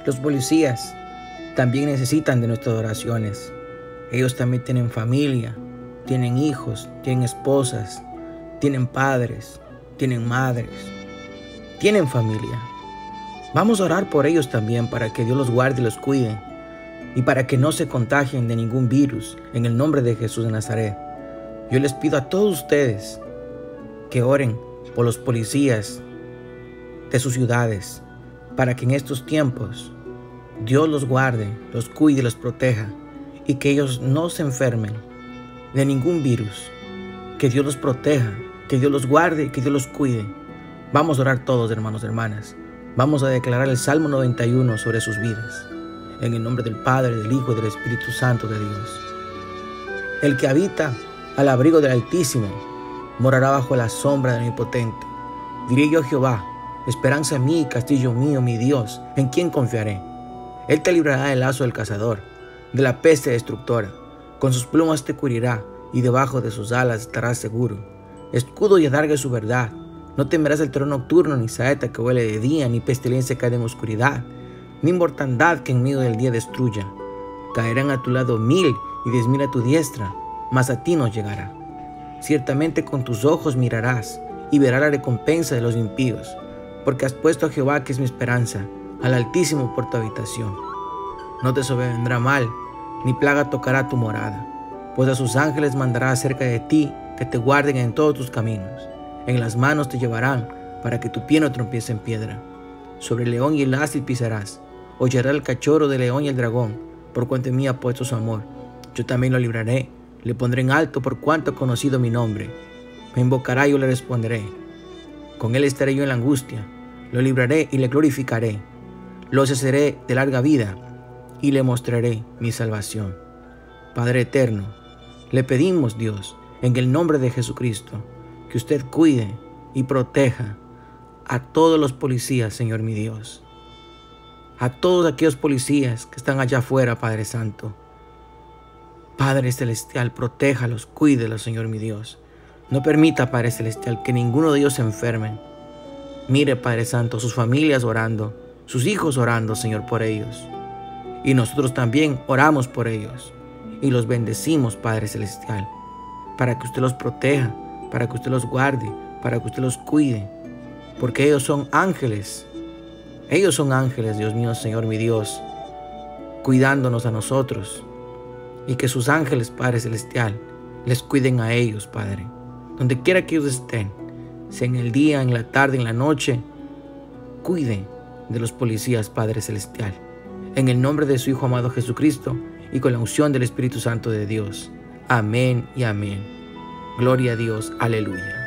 Los policías también necesitan de nuestras oraciones. Ellos también tienen familia, tienen hijos, tienen esposas, tienen padres, tienen madres, tienen familia. Vamos a orar por ellos también para que Dios los guarde y los cuide y para que no se contagien de ningún virus en el nombre de Jesús de Nazaret. Yo les pido a todos ustedes que oren por los policías de sus ciudades para que en estos tiempos Dios los guarde, los cuide y los proteja y que ellos no se enfermen de ningún virus. Que Dios los proteja, que Dios los guarde y que Dios los cuide. Vamos a orar todos, hermanos y hermanas. Vamos a declarar el Salmo 91 sobre sus vidas. En el nombre del Padre, del Hijo y del Espíritu Santo de Dios. El que habita al abrigo del Altísimo morará bajo la sombra del Omnipotente. Diré yo a Jehová, esperanza mía y castillo mío, mi Dios, en quien confiaré. Él te librará del lazo del cazador, de la peste destructora. Con sus plumas te cubrirá, y debajo de sus alas estarás seguro. Escudo y adarga es su verdad. No temerás el terror nocturno, ni saeta que huele de día, ni pestilencia que cae en oscuridad, ni mortandad que en medio del día destruya. Caerán a tu lado 1000 y 10.000 a tu diestra, mas a ti no llegará. Ciertamente con tus ojos mirarás y verás la recompensa de los impíos, porque has puesto a Jehová, que es mi esperanza, al Altísimo por tu habitación. No te sobrevendrá mal, ni plaga tocará tu morada, pues a sus ángeles mandará acerca de ti, que te guarden en todos tus caminos. En las manos te llevarán, para que tu pie no tropiece en piedra. Sobre el león y el áspid pisarás, hollará el cachorro del león y el dragón, por cuanto en mí ha puesto su amor. Yo también lo libraré, le pondré en alto por cuanto ha conocido mi nombre. Me invocará y yo le responderé. Con él estaré yo en la angustia, lo libraré y le glorificaré. Lo saciaré de larga vida y le mostraré mi salvación. Padre eterno, le pedimos, Dios, en el nombre de Jesucristo, que usted cuide y proteja a todos los policías, Señor mi Dios. A todos aquellos policías que están allá afuera, Padre Santo. Padre Celestial, protéjalos, cuídelos, Señor mi Dios. No permita, Padre Celestial, que ninguno de ellos se enfermen. Mire, Padre Santo, sus familias orando, sus hijos orando, Señor, por ellos. Y nosotros también oramos por ellos y los bendecimos, Padre Celestial, para que usted los proteja, para que usted los guarde, para que usted los cuide, porque ellos son ángeles. Ellos son ángeles, Dios mío, Señor mi Dios, cuidándonos a nosotros. Y que sus ángeles, Padre Celestial, les cuiden a ellos, Padre. Donde quiera que ellos estén, sea en el día, en la tarde, en la noche, cuide de los policías, Padre Celestial. En el nombre de su Hijo amado Jesucristo y con la unción del Espíritu Santo de Dios. Amén y amén. Gloria a Dios. Aleluya.